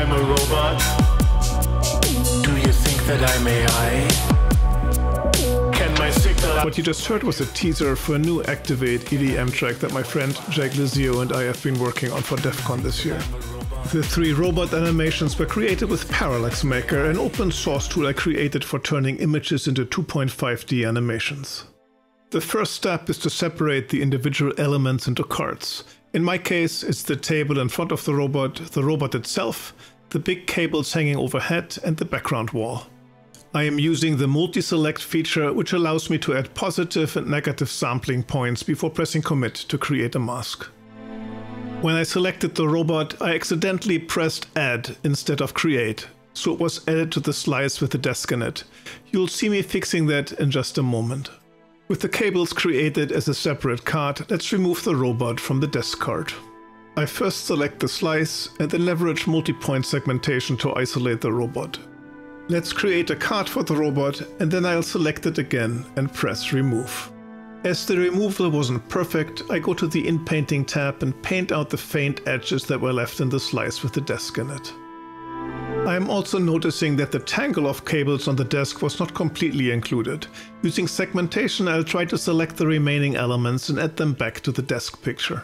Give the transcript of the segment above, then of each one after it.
I'm a robot? Do you think that I'm AI? Can my signal... What you just heard was a teaser for a new Activ8 EDM track that my friend Jake Lizio and I have been working on for DEF CON this year. The 3 robot animations were created with Parallax Maker, an open source tool I created for turning images into 2.5D animations. The first step is to separate the individual elements into cards. In my case, it's the table in front of the robot itself, the big cables hanging overhead, and the background wall. I am using the multi-select feature, which allows me to add positive and negative sampling points before pressing commit to create a mask. When I selected the robot, I accidentally pressed add instead of create, so it was added to the slice with the desk in it. You'll see me fixing that in just a moment. With the cables created as a separate card, let's remove the robot from the desk card. I first select the slice and then leverage multi-point segmentation to isolate the robot. Let's create a card for the robot, and then I'll select it again and press remove. As the removal wasn't perfect, I go to the Inpainting tab and paint out the faint edges that were left in the slice with the desk in it. I am also noticing that the tangle of cables on the desk was not completely included. Using segmentation, I'll try to select the remaining elements and add them back to the desk picture.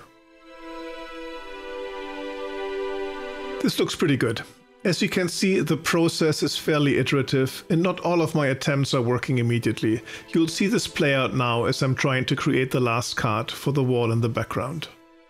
This looks pretty good. As you can see, the process is fairly iterative, and not all of my attempts are working immediately. You'll see this play out now as I'm trying to create the last card for the wall in the background.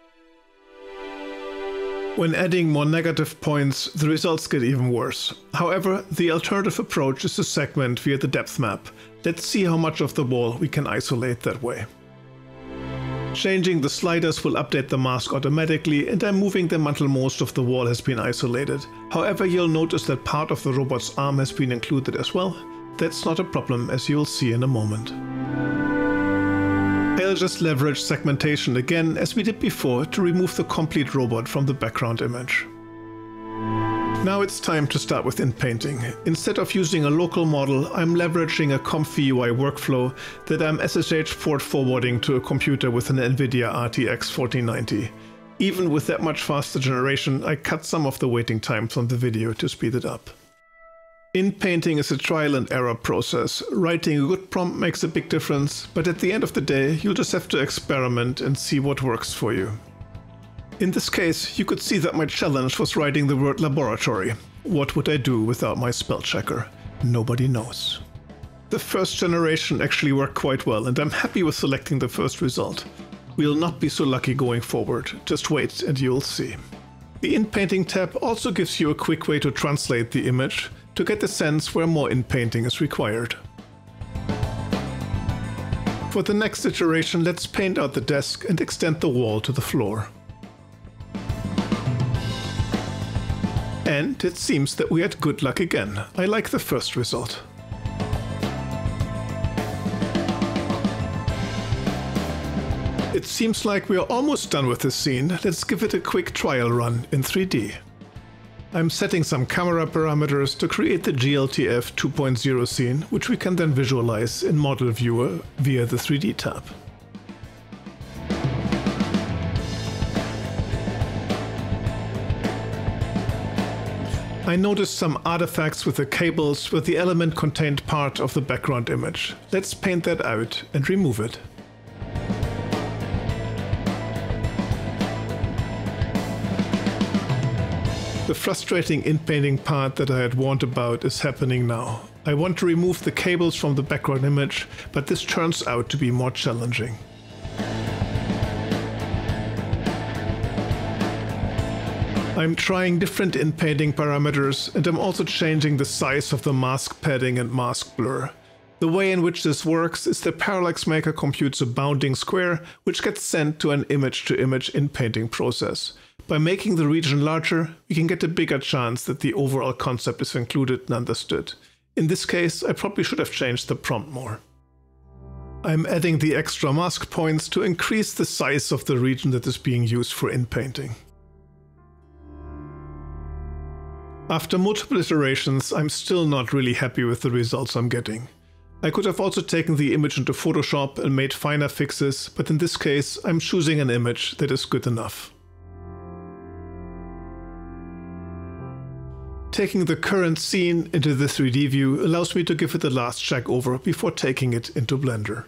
When adding more negative points, the results get even worse. However, the alternative approach is to segment via the depth map. Let's see how much of the wall we can isolate that way. Changing the sliders will update the mask automatically, and I'm moving them until most of the wall has been isolated. However, you'll notice that part of the robot's arm has been included as well. That's not a problem, as you'll see in a moment. I'll just leverage segmentation again, as we did before, to remove the complete robot from the background image. Now it's time to start with Inpainting. Instead of using a local model, I'm leveraging a comfy UI workflow that I'm SSH port forwarding to a computer with an NVIDIA RTX 4090. Even with that much faster generation, I cut some of the waiting time from the video to speed it up. Inpainting is a trial and error process. Writing a good prompt makes a big difference, but at the end of the day, you'll just have to experiment and see what works for you. In this case, you could see that my challenge was writing the word laboratory. What would I do without my spell checker? Nobody knows. The first generation actually worked quite well, and I'm happy with selecting the first result. We'll not be so lucky going forward. Just wait and you'll see. The Inpainting tab also gives you a quick way to translate the image to get a sense where more inpainting is required. For the next iteration, let's paint out the desk and extend the wall to the floor. And it seems that we had good luck again. I like the first result. It seems like we are almost done with this scene. Let's give it a quick trial run in 3D. I'm setting some camera parameters to create the GLTF 2.0 scene, which we can then visualize in Model Viewer via the 3D tab. I noticed some artifacts with the cables where the element contained part of the background image. Let's paint that out and remove it. The frustrating inpainting part that I had warned about is happening now. I want to remove the cables from the background image, but this turns out to be more challenging. I'm trying different inpainting parameters, and I'm also changing the size of the mask padding and mask blur. The way in which this works is that Parallax Maker computes a bounding square, which gets sent to an image-to-image inpainting process. By making the region larger, we can get a bigger chance that the overall concept is included and understood. In this case, I probably should have changed the prompt more. I'm adding the extra mask points to increase the size of the region that is being used for inpainting. After multiple iterations, I'm still not really happy with the results I'm getting. I could have also taken the image into Photoshop and made finer fixes, but in this case, I'm choosing an image that is good enough. Taking the current scene into the 3D view allows me to give it a last check over before taking it into Blender.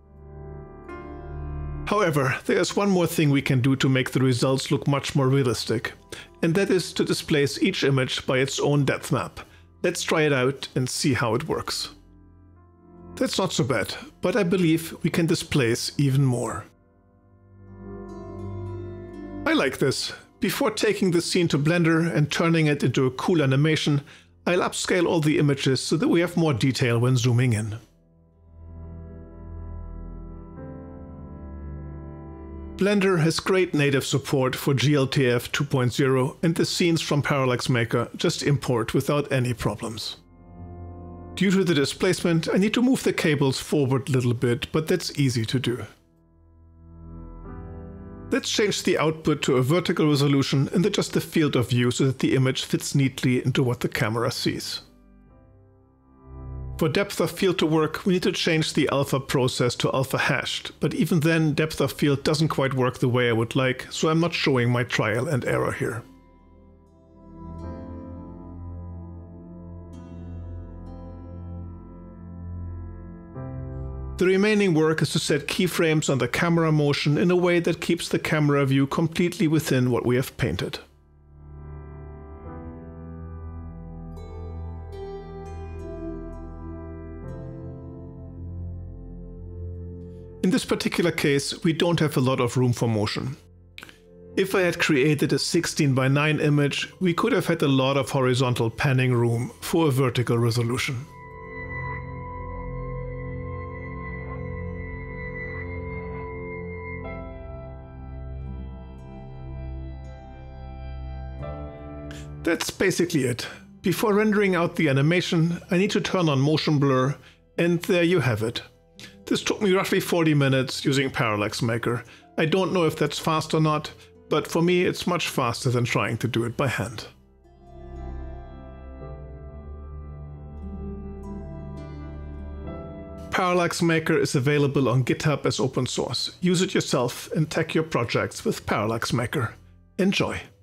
However, there is one more thing we can do to make the results look much more realistic, and that is to displace each image by its own depth map. Let's try it out and see how it works. That's not so bad, but I believe we can displace even more. I like this. Before taking the scene to Blender and turning it into a cool animation, I'll upscale all the images so that we have more detail when zooming in. Blender has great native support for GLTF 2.0, and the scenes from Parallax Maker just import without any problems. Due to the displacement, I need to move the cables forward a little bit, but that's easy to do. Let's change the output to a vertical resolution and adjust the field of view so that the image fits neatly into what the camera sees. For depth of field to work, we need to change the alpha process to alpha hashed, but even then depth of field doesn't quite work the way I would like, so I'm not showing my trial and error here. The remaining work is to set keyframes on the camera motion in a way that keeps the camera view completely within what we have painted. In this particular case, we don't have a lot of room for motion. If I had created a 16:9 image, we could have had a lot of horizontal panning room for a vertical resolution. That's basically it. Before rendering out the animation, I need to turn on motion blur, and there you have it. This took me roughly 40 minutes using Parallax Maker. I don't know if that's fast or not, but for me it's much faster than trying to do it by hand. Parallax Maker is available on GitHub as open source. Use it yourself and tag your projects with Parallax Maker. Enjoy!